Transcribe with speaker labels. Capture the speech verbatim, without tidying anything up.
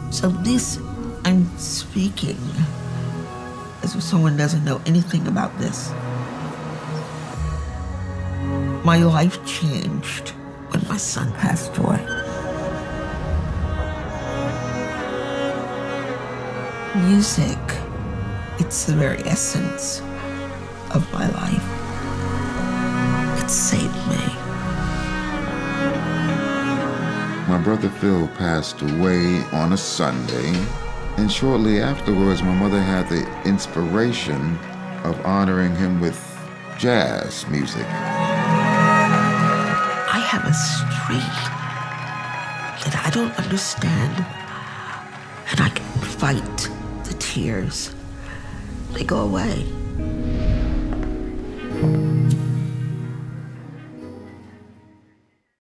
Speaker 1: So this, I'm speaking as if someone doesn't know anything about this. My life changed when my son passed away. Music, it's the very essence of my life. It saved me.
Speaker 2: My brother Phil passed away on a Sunday, and shortly afterwards, my mother had the inspiration of honoring him with jazz music.
Speaker 1: I have a strength that I don't understand, and I can fight the tears. They go away.